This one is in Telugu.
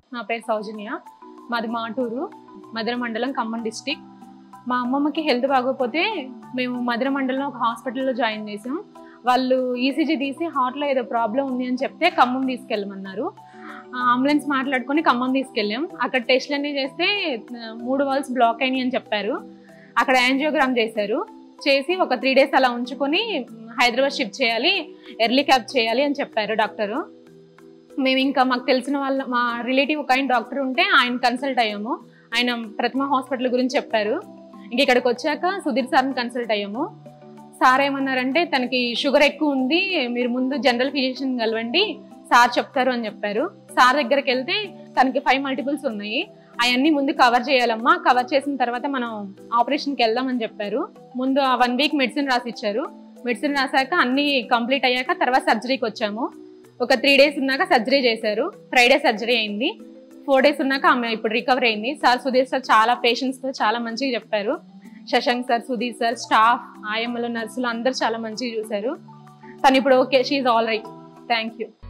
నా పేరు సౌజన్య. మాది మాటూరు, మధుర మండలం, ఖమ్మం డిస్టిక్. మా అమ్మమ్మకి హెల్త్ బాగోకపోతే మేము మధుర మండలంలో ఒక హాస్పిటల్లో జాయిన్ చేసాం. వాళ్ళు ఈసీజీ తీసి హార్ట్లో ఏదో ప్రాబ్లం ఉంది అని చెప్తే ఖమ్మం తీసుకెళ్ళమన్నారు. అంబులెన్స్ మాట్లాడుకొని ఖమ్మం తీసుకెళ్ళాం. అక్కడ టెస్ట్లన్నీ చేస్తే 3 వాల్స్ బ్లాక్ అయినాయి అని చెప్పారు. అక్కడ యాంజియోగ్రామ్ చేసి ఒక 3 days అలా ఉంచుకొని హైదరాబాద్ షిఫ్ట్ చేయాలి, ఎర్లీ క్యాబ్ చేయాలి అని చెప్పారు డాక్టరు. మేము ఇంకా మాకు తెలిసిన మా రిలేటివ్ ఒక ఆయన డాక్టర్ ఉంటే ఆయన కన్సల్ట్ అయ్యాము. ఆయన ప్రతిమ హాస్పిటల్ గురించి చెప్పారు. ఇంక ఇక్కడికి వచ్చాక సుధీర్ సార్ని కన్సల్ట్ అయ్యాము. సార్ ఏమన్నారంటే తనకి షుగర్ ఎక్కువ ఉంది, మీరు ముందు జనరల్ ఫిజిషియన్ కలవండి, సార్ చెప్తారు అని చెప్పారు. సార్ దగ్గరికి వెళ్తే తనకి 5 multiples ఉన్నాయి, అవన్నీ ముందు కవర్ చేయాలమ్మా, కవర్ చేసిన తర్వాత మనం ఆపరేషన్కి వెళ్దామని చెప్పారు. ముందు 1 week మెడిసిన్ రాసి ఇచ్చారు. మెడిసిన్ రాసాక అన్నీ కంప్లీట్ అయ్యాక తర్వాత సర్జరీకి వచ్చాము. ఒక 3 days ఉన్నాక సర్జరీ చేశారు. ఫ్రైడే సర్జరీ అయింది. 4 days ఉన్నాక ఆమె ఇప్పుడు రికవర్ అయింది. సుధీర్ సార్ చాలా పేషెంట్స్తో చాలా మంచిగా చెప్పారు. Shashank sir, Sudheer sir, staff, ఆయమ్మలు, నర్సులు అందరూ చాలా మంచిగా చూశారు. తను ఇప్పుడు okay, she's all right. Thank you.